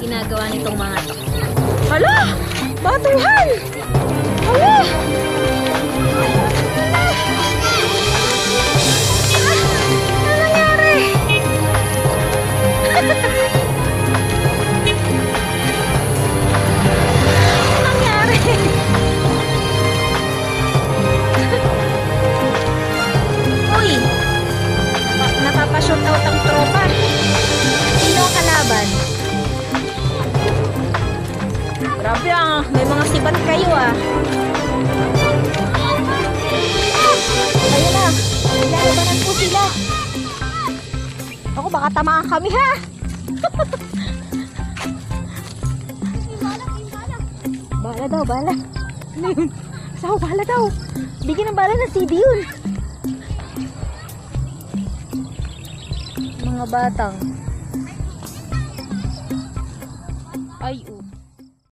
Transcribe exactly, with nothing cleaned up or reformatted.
ginagawa nitong mga to. Hala! Batuhan! Hala! Ano nangyari? Ano nangyari? Uy! Napapashoot out ang tropa. Sino ang kalaban? Grabe ah, may mga sibat kayo ah. Ayun na, nilalabanan po sila. Ako, baka tamaan kami ha. Bala daw, bala. Sao, bala daw. Bigyan ng bala ng C D yun. Mga batang. Ay, oh.